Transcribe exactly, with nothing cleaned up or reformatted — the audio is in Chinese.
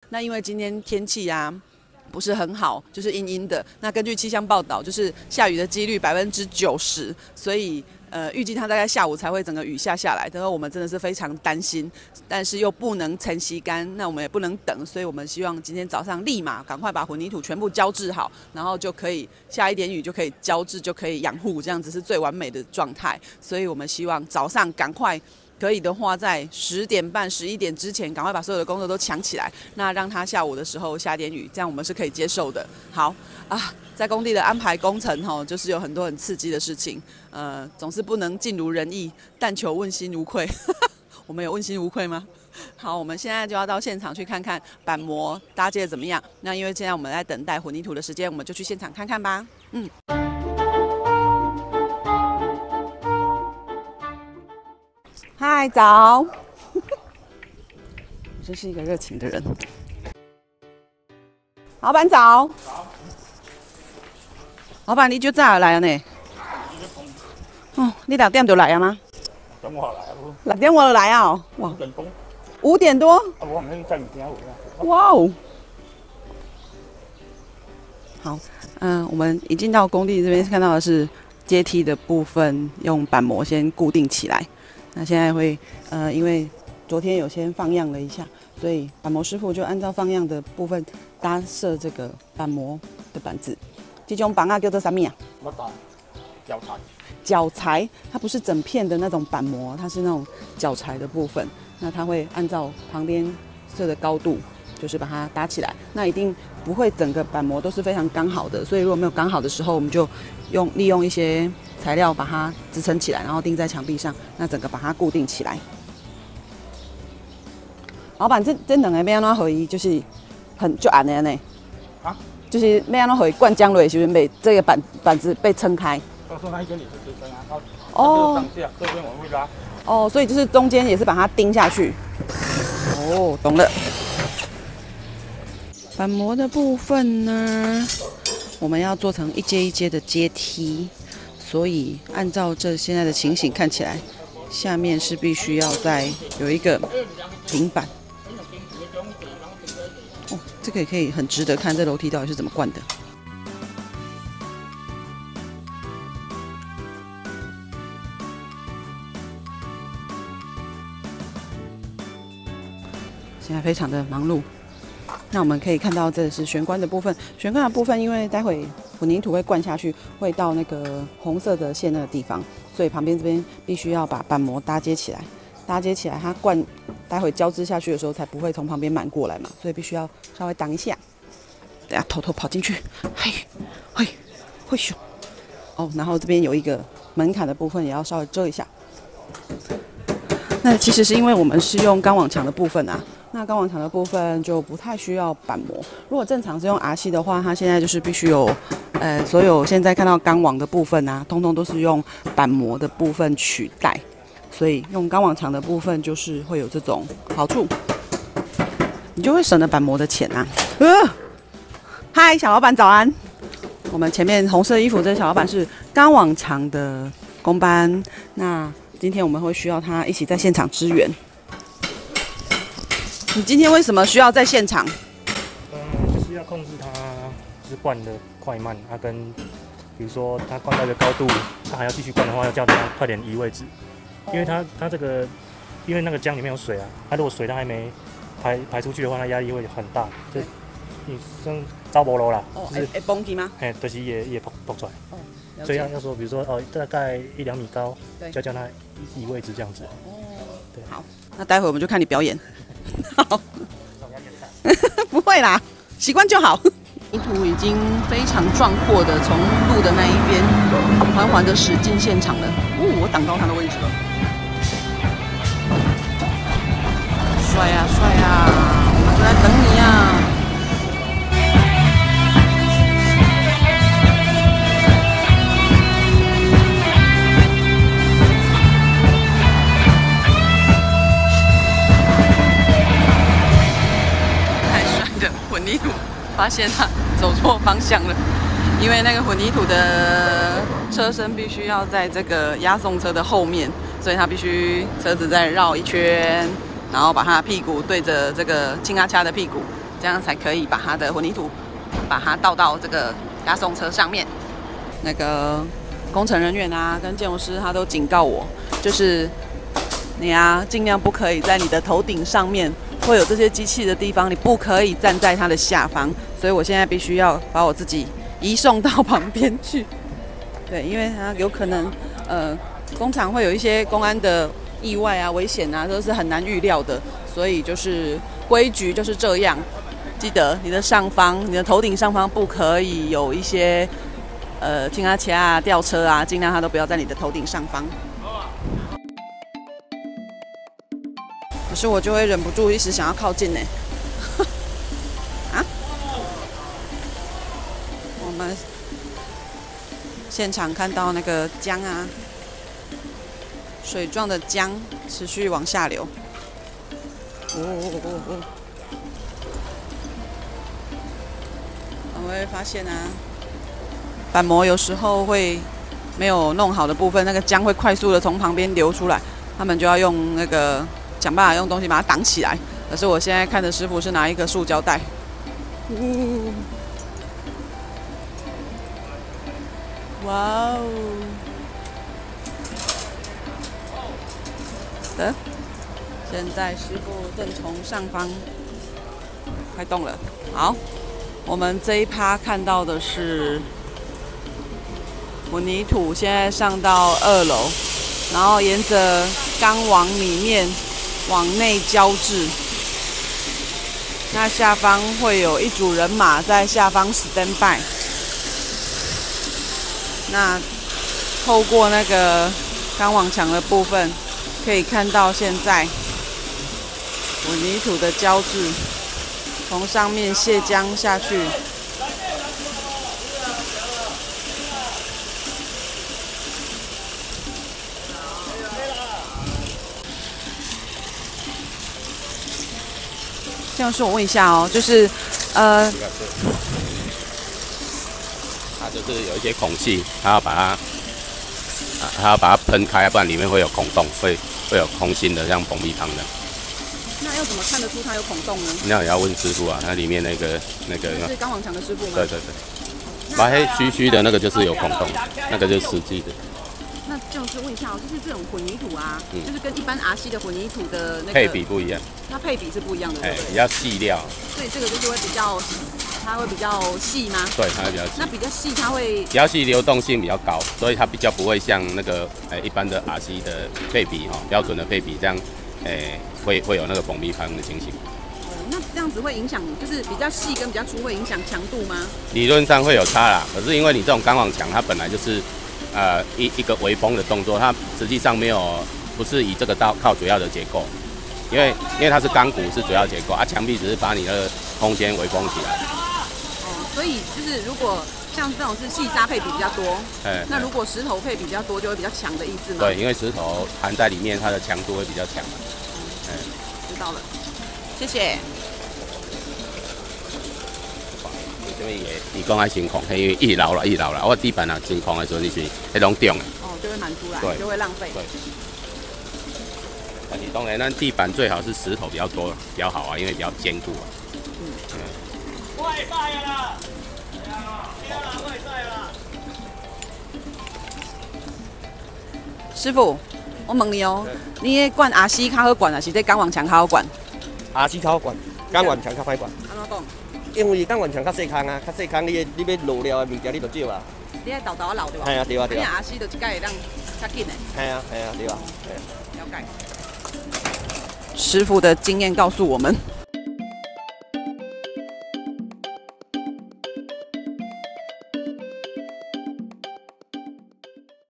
那因为今天天气啊不是很好，就是阴阴的。那根据气象报道，就是下雨的几率百分之九十，所以呃预计它大概下午才会整个雨下下来。然后我们真的是非常担心，但是又不能晨曦干，那我们也不能等，所以我们希望今天早上立马赶快把混凝土全部浇制好，然后就可以下一点雨就可以浇制，就可以养护，这样子是最完美的状态。所以我们希望早上赶快。可以的话，在十点半、十一点之前，赶快把所有的工作都抢起来。那让他下午的时候下点雨，这样我们是可以接受的。好啊，在工地的安排工程哈，就是有很多很刺激的事情，呃，总是不能尽如人意，但求问心无愧。我们有问心无愧吗？好，我们现在就要到现场去看看板模搭接的怎么样。那因为现在我们在等待混凝土的时间，我们就去现场看看吧。嗯。嗨，早！我真是一个热情的人。老板早。早。老板，你就早来啊呢？哦，你六点就来啊吗？ 六点我来啊。 六点我就来啊！哇。五点多。五点多？啊， 我们在物件有啦。 哇哦！好，嗯、呃，我们一进到工地这边看到的是阶梯的部分，用板模先固定起来。那现在会，呃，因为昨天有先放样了一下，所以板模师傅就按照放样的部分搭设这个板模的板子。这种板啊叫做什么啊？ 我打脚材。 脚材，它不是整片的那种板模，它是那种脚材的部分。那它会按照旁边设的高度，就是把它搭起来。那一定不会整个板模都是非常刚好的，所以如果没有刚好的时候，我们就用利用一些材料把它支撑起来，然后钉在墙壁上，那整个把它固定起来。老板，这这两个要安怎可以就是很就按的呢？啊？就是要安怎可以灌浆的时候，被这个板板子被撑开。 到时候那一根也是支撑啊，它哦，上下这边我会拉。 哦，所以就是中间也是把它钉下去。哦，懂了。板模的部分呢，我们要做成一阶一阶的阶梯。所以按照这现在的情形看起来，下面是必须要再有一个平板。哦，这个也可以很值得看，这楼梯到底是怎么灌的。现在非常的忙碌。那我们可以看到，这是玄关的部分。玄关的部分，因为待会混凝土会灌下去，会到那个红色的线那个地方，所以旁边这边必须要把板模搭接起来。搭接起来，它灌待会交织下去的时候，才不会从旁边满过来嘛，所以必须要稍微挡一下。等下偷偷跑进去，嘿，嘿，嘿咻。哦，然后这边有一个门槛的部分，也要稍微遮一下。那其实是因为我们是用钢网墙的部分啊。那钢网墙的部分就不太需要板模。如果正常是用 R C 的话，它现在就是必须有，呃，所有现在看到钢网的部分啊，通通都是用板模的部分取代。所以用钢网墙的部分就是会有这种好处，你就会省了板模的钱啊。呃，嗨，小老板早安。我们前面红色衣服这个小老板是钢网墙的工班，那今天我们会需要他一起在现场支援。你今天为什么需要在现场？ 嗯，就是要控制它就是灌的快慢，它、啊、跟比如说它灌到一个高度，它还要继续灌的话，要叫它快点移位置，因为它它这个因为那个浆里面有水啊，它如果水它还没排排出去的话，它压力会很大，就你像招波罗啦， 哦， 就是会崩起吗？ 哎，就是也也爆爆出来。 哦， 所以要要说，比如说哦，大概一两米高，就要叫它移位置这样子。 哦， 对， 好，那待会我们就看你表演。好，不会啦，习惯就好。泥土已经非常壮阔的从路的那一边缓缓的驶进现场了。哦，我挡到他的位置了。帅呀帅呀，我们都在等你呀。混凝土发现他走错方向了，因为那个混凝土的车身必须要在这个押送车的后面，所以他必须车子再绕一圈，然后把他的屁股对着这个青阿恰的屁股， 这样才可以把它的混凝土把它倒到这个加送车上面。那个工程人员啊，跟建筑师他都警告我，就是你啊，尽量不可以在你的头顶上面会有这些机器的地方，你不可以站在它的下方。所以我现在必须要把我自己移送到旁边去。对，因为它有可能呃工厂会有一些公安的意外啊、危险啊，都是很难预料的。所以就是规矩就是这样，记得你的上方、你的头顶上方不可以有一些呃停啊、卡啊、吊车啊，尽量它都不要在你的头顶上方。可是我就会忍不住一时想要靠近呢。啊？我们现场看到那个江啊，水状的江持续往下流。哦哦哦哦！我会发现啊，板模有时候会没有弄好的部分，那个江会快速的从旁边流出来，他们就要用那个想办法用东西把它挡起来。可是我现在看的师傅是拿一个塑胶袋。呜哇哦！的，现在师傅正从上方开动了。好，我们这一趴看到的是混凝土，现在上到二楼，然后沿着钢网里面往内浇制。那下方会有一组人马在下方 stand by。那透过那个钢网墙的部分，可以看到现在混凝土的浇制，从上面卸浆下去。这样是我问一下哦，就是呃。 它就是有一些孔隙，它要把它，啊，它要把它喷开，不然里面会有孔洞，会会有空心的，像膨壁汤的。 那要怎么看得出它有孔洞呢？ 那也要问师傅啊，它里面那个那个。 是钢网墙的师傅吗？ 对对对，白黑虚虚的那个就是有孔洞，那个就是实际的。 那就是问一下哦，就是这种混凝土啊，嗯、就是跟一般 R C 的混凝土的那个配比不一样。 那配比是不一样的，对不对？ 比较细料。 所以这个就是会比较。它会比较细吗？ 对，它会比较细。 那比较细，它会比较细，流动性比较高，所以它比较不会像那个诶、欸、一般的 R C 的配比哈、喔，标准的配比这样，诶、欸、会会有那个膨壁汤的情形。 哦，那这样子会影响，就是比较细跟比较粗会影响强度吗？ 理论上会有差啦，可是因为你这种钢网墙，它本来就是呃一一个围封的动作，它实际上没有不是以这个到靠主要的结构，因为因为它是钢骨是主要结构啊，墙壁只是把你的空间围封起来。 所以就是如果像这种是细沙配比比较多， 欸、 那如果石头配比比较多，就会比较强的意思吗？ 对，因为石头含在里面，它的强度会比较强。 嗯，知道了，谢谢。 这边也，你讲爱情况，因为一楼了，一楼了，我地板啊情况的时候，你是迄种重的。 哦，就会满出来， 对， 就会浪费。 对。但是当然，那地板最好是石头比较多，比较好啊，因为比较坚固啊。嗯。嗯外带啦！外带啦！ 师傅，我问你哦，你迄管 R C 较好管，还是这钢网墙较好管 ？R C 较好管，钢网墙较歹管。 安怎讲？ 因为钢网墙较细空啊，较细空，你你要漏了的物件你就少啊。 你爱豆豆漏对吧？ 系啊，对啊，对啊。 你 R C 就一概会当较紧的。 系啊，系啊，对啊，系啊。 了解。师傅的经验告诉我们。